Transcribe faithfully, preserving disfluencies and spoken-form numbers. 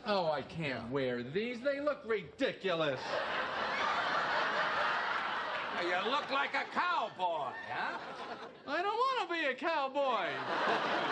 Oh, I can't wear these. They look ridiculous. You look like a cowboy, huh? I don't want to be a cowboy.